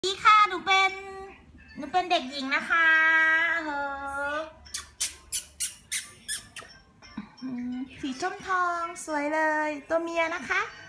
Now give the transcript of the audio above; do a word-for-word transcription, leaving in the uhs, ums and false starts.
ดีค่ะหนูเป็นหนูเป็นเด็กหญิงนะคะเออสีส้มทองสวยเลยตัวเมียนะคะ